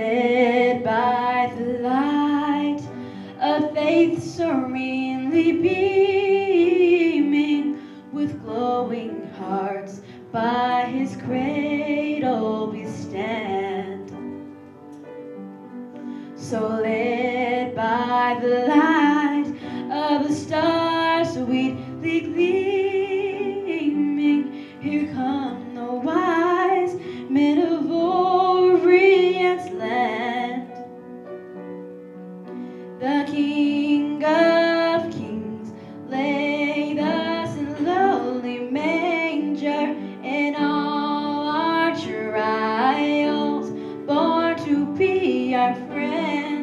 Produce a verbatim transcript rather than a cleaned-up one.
lit by the light of faith serenely beaming, with glowing hearts by his cradle we stand. So lit by the light of the stars sweetly gleaming, here come the wise men of Orient's land. The King of Kings lay thus in lowly manger, in all our trials born to be our friend.